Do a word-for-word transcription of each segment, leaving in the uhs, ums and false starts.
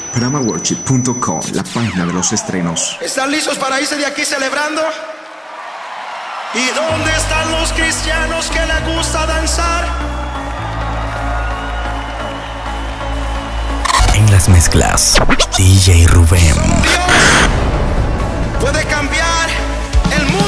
Paramaworship punto com, la página de los estrenos. ¿Están listos para irse de aquí celebrando? ¿Y dónde están los cristianos que les gusta danzar? En las mezclas, D J Rubén. Dios puede cambiar el mundo.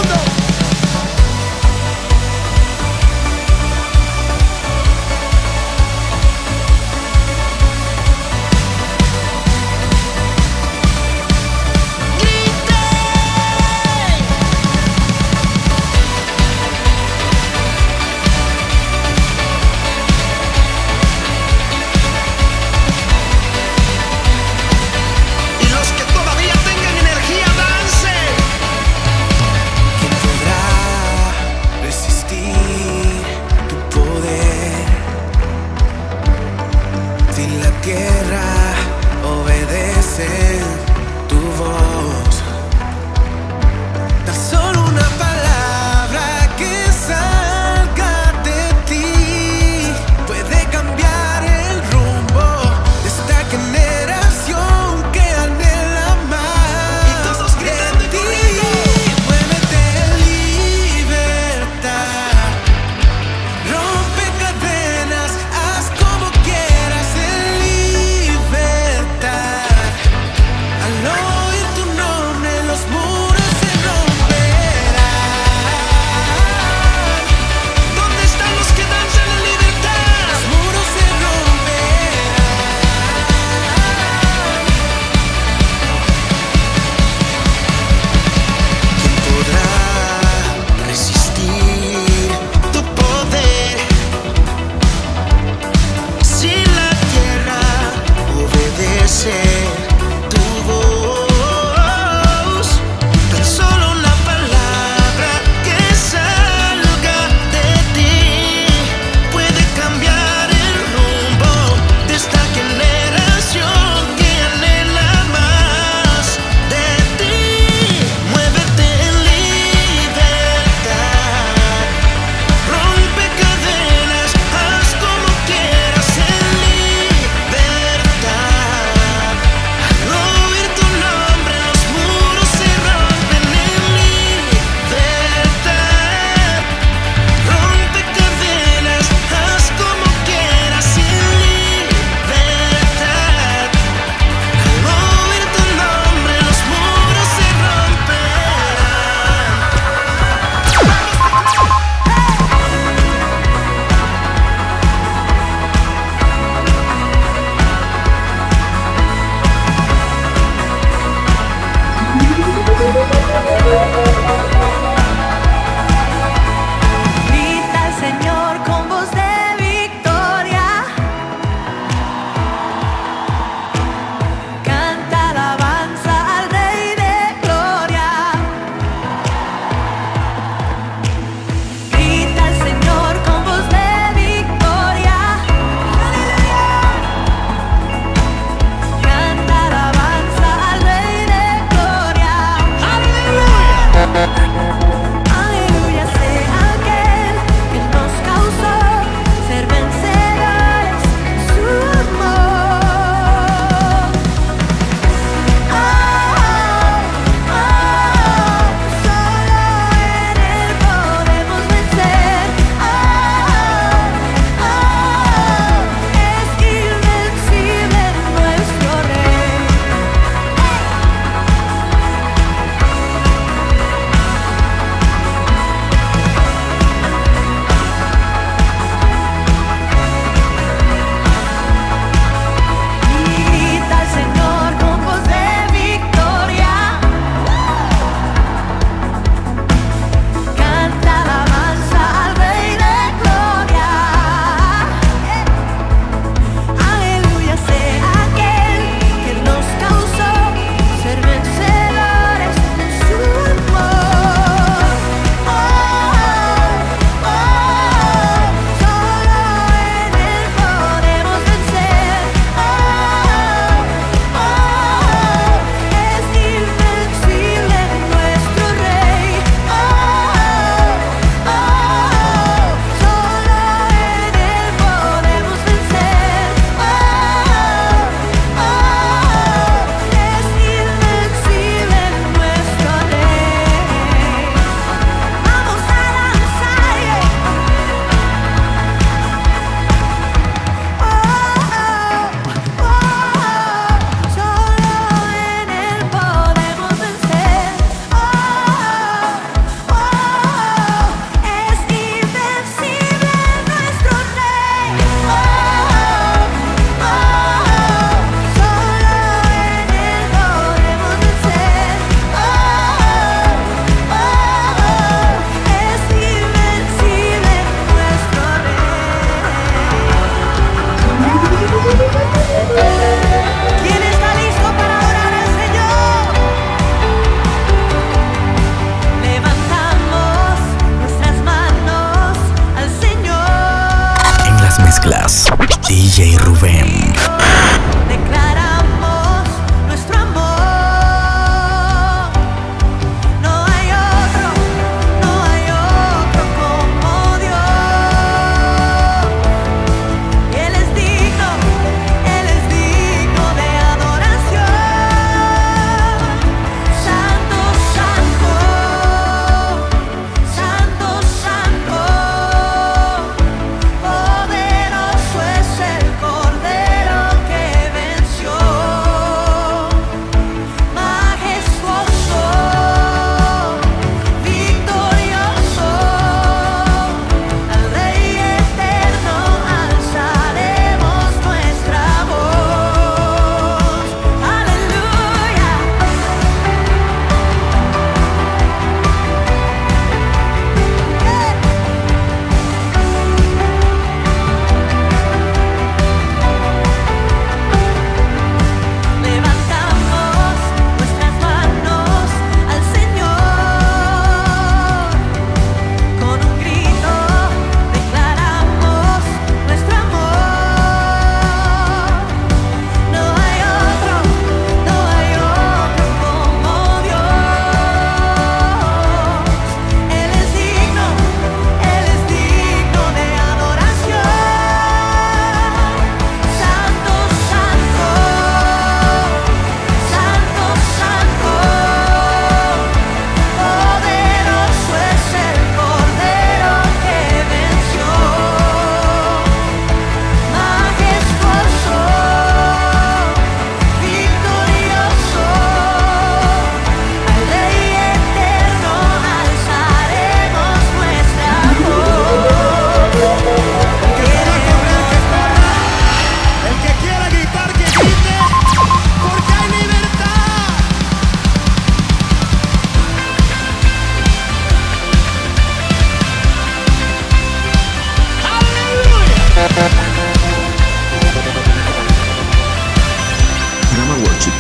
Al oír tu nombre los muros se rompen.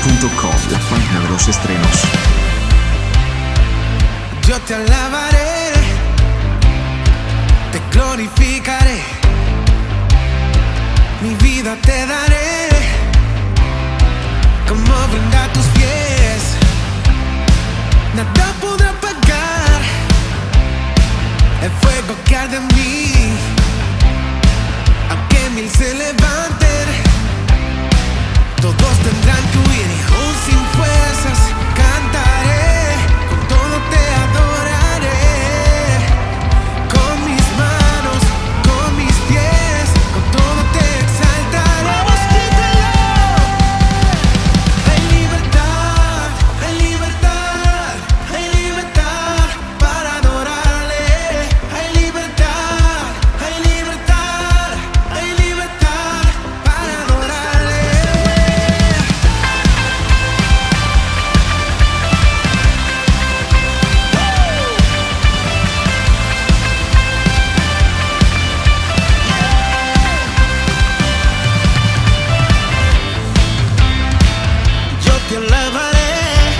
punto com, la página de los estrenos. Yo te alabaré, te glorificaré, mi vida te daré como ofrenda a tus pies. Nada podrá apagar el fuego que arde en mí, aunque mil se levanten, todos tendrán que huir y aún sin fuerzas cantaré, con todo te adoraré, con mis manos, con mis pies, con todo te exaltaré. ¡Vamos, grítalo! Hay libertad, hay libertad, hay libertad para adorarle. Hay libertad, hay libertad, hay libertad para adorarle. Yo te alabaré,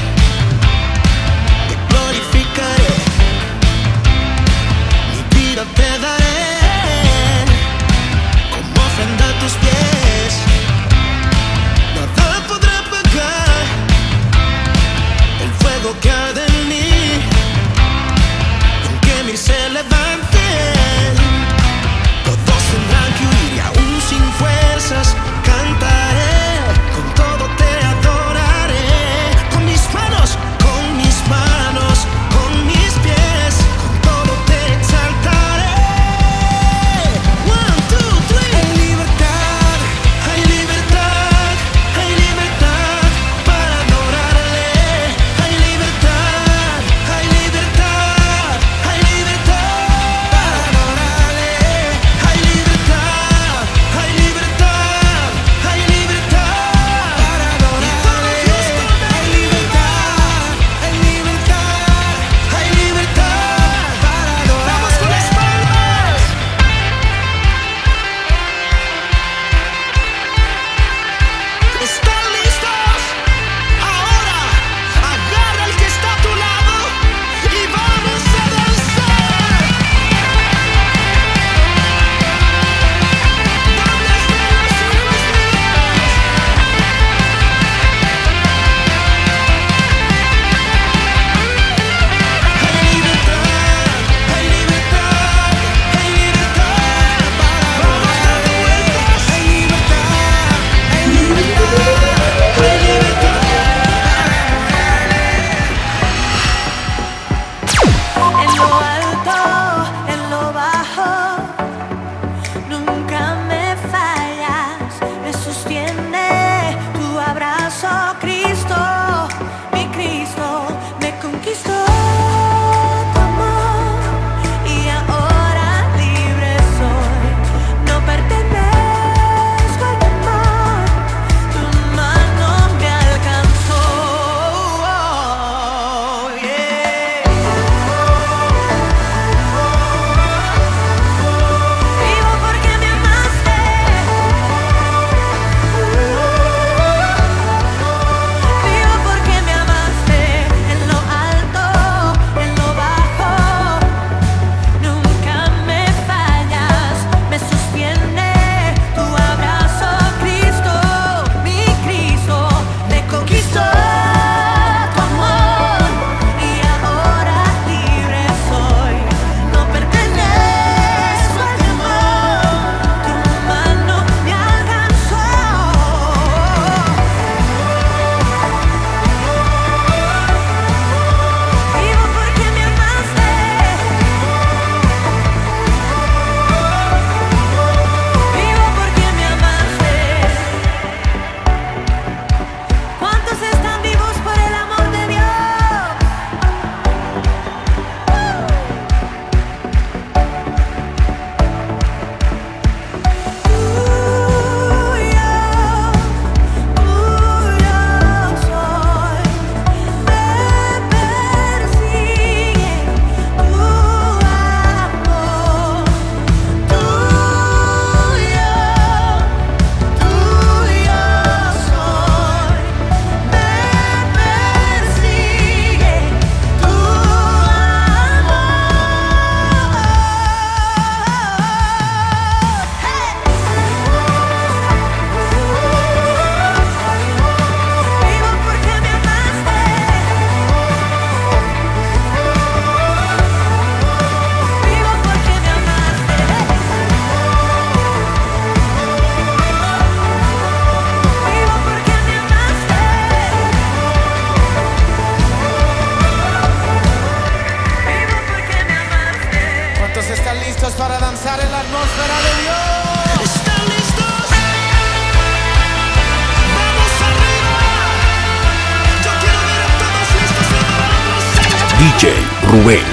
te glorificaré, mi vida te daré como ofrenda a tus pies. Nada podrá apagar el fuego que arde en mí, aunque mil se levanten, todos tendrán que huir y aún sin fuerzas cantaré, con todo te adoraré, con mis manos, con mis manos, con mis pies, con todo te exaltaré. One, two, three. Hay libertad, hay libertad, hay libertad para adorarle. Hay libertad, hay libertad, hay libertad para adorarle. Hay libertad, hay libertad, hay libertad para adorarle. Hay libertad, hay libertad, hay libertad para adorarle. Vamos con las palmas. ¿Están listos? Ahora agarra al que está a tu lado y vamos a danzar. ¿Dónde están los hijos de Dios? Hay libertad, hay libertad, hay libertad para adorarle. Hay libertad, hay libertad. J Rubén.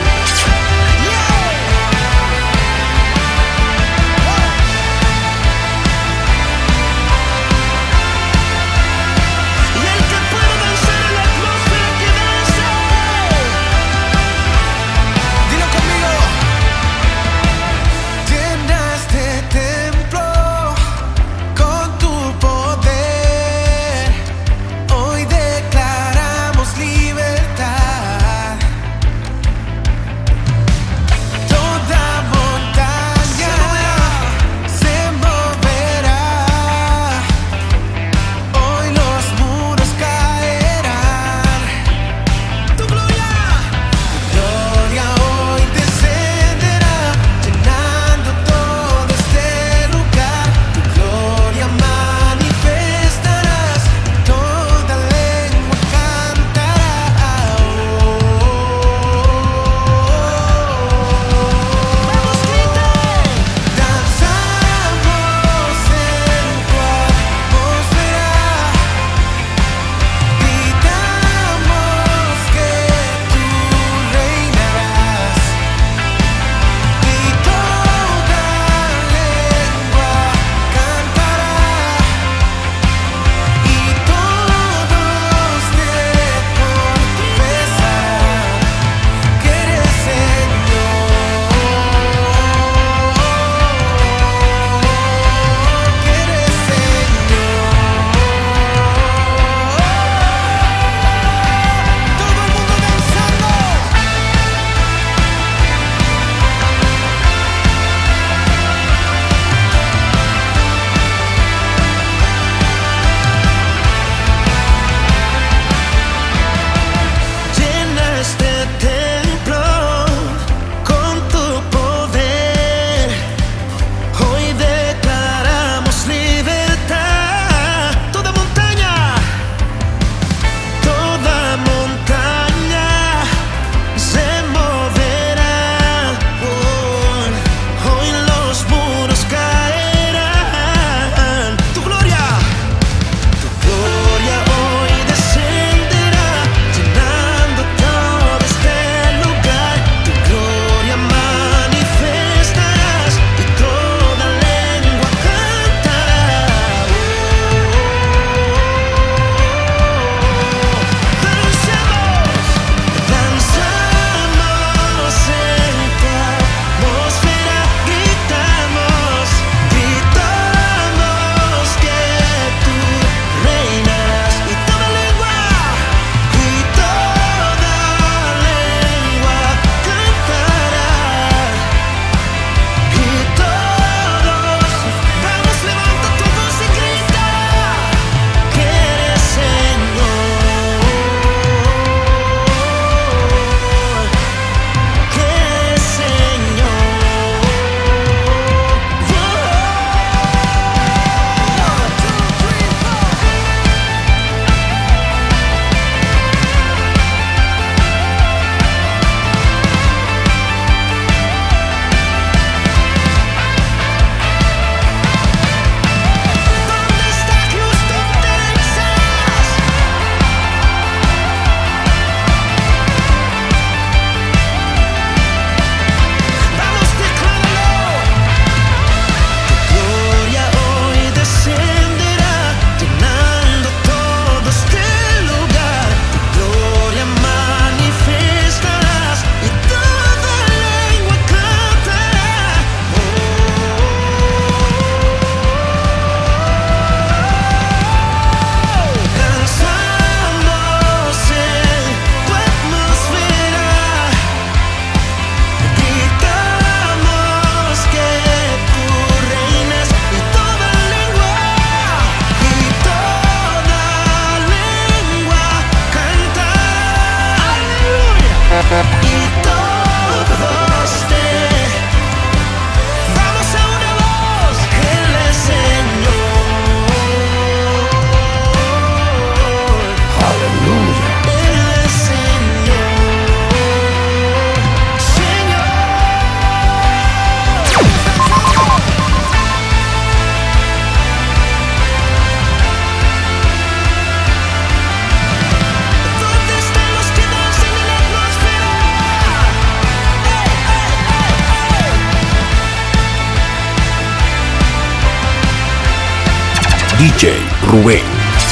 D J Rubén.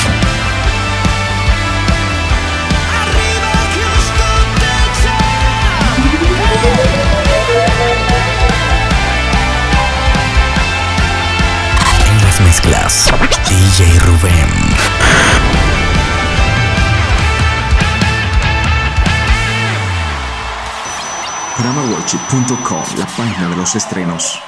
En las mezclas, D J Rubén. Drama Worship punto com, la página de los estrenos.